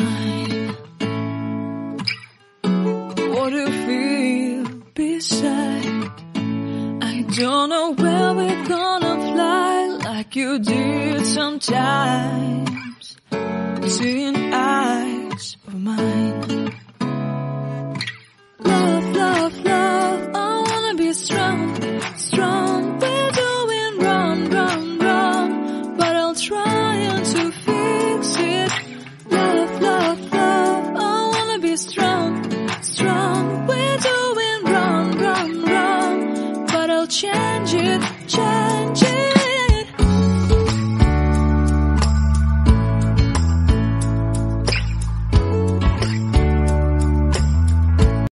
mine. What do you feel beside? I don't know where we're gonna fly like you did sometimes, seeing eyes of mine. Love, love, love, I wanna be strong, strong. We're doing wrong, wrong, wrong, but I'll try to fix it. Love, love, love, I wanna be strong, strong. We're doing wrong, wrong, wrong, but I'll change it.